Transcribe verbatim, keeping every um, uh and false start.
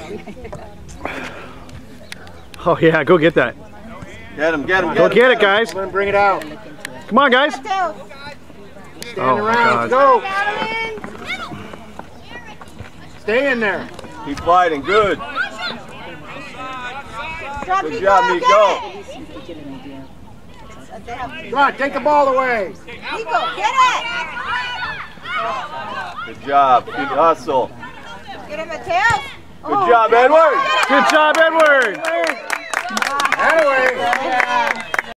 Oh yeah, go get that. Get him, get him, get Go him. get it, guys. Come on, bring it out. Come on, guys. Stand Oh, around. God. Go. Stay in there. Keep fighting, good. Good job, Nico. Come on, take the ball away. Nico, get it! Good job, good hustle. Get him a tail. Good job, Edward. Good job, Edward. That way.